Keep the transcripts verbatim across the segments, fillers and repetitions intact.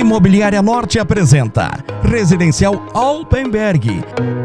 Imobiliária Norte apresenta Residencial Alpenberg.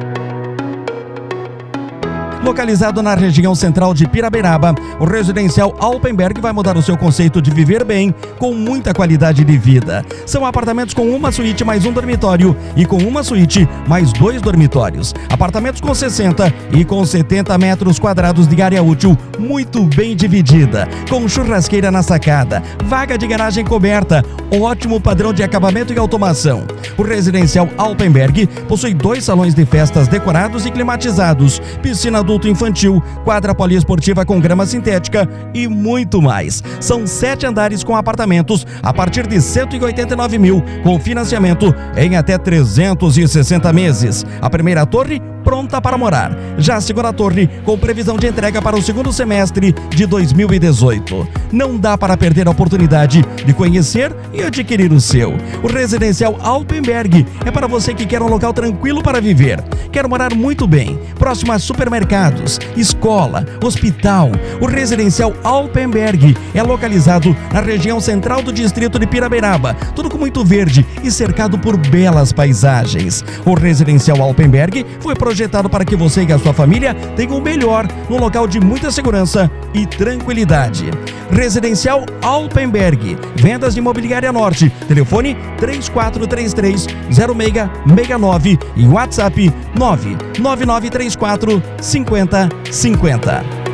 Localizado na região central de Piraberaba, o Residencial Alpenberg vai mudar o seu conceito de viver bem com muita qualidade de vida. São apartamentos com uma suíte mais um dormitório e com uma suíte mais dois dormitórios. Apartamentos com sessenta e com setenta metros quadrados de área útil muito bem dividida, com churrasqueira na sacada, vaga de garagem coberta, ótimo padrão de acabamento e automação. O Residencial Alpenberg possui dois salões de festas decorados e climatizados, piscina adulto infantil, quadra poliesportiva com grama sintética e muito mais. São sete andares com apartamentos a partir de cento e oitenta e nove mil, com financiamento em até trezentos e sessenta meses. A primeira torre pronta para morar. Já a segunda torre com previsão de entrega para o segundo semestre de dois mil e dezoito. Não dá para perder a oportunidade de conhecer e adquirir o seu. O Residencial Alpenberg é para você que quer um local tranquilo para viver, quer morar muito bem, próximo a supermercados, escola, hospital. O Residencial Alpenberg é localizado na região central do distrito de Piraberaba, tudo com muito verde e cercado por belas paisagens. O Residencial Alpenberg foi projetado projetado para que você e a sua família tenham o melhor num local de muita segurança e tranquilidade. Residencial Alpenberg, vendas de Imobiliária Norte, telefone três quatro três três, zero seis seis nove e WhatsApp nove nove nove três quatro cinco zero cinco zero.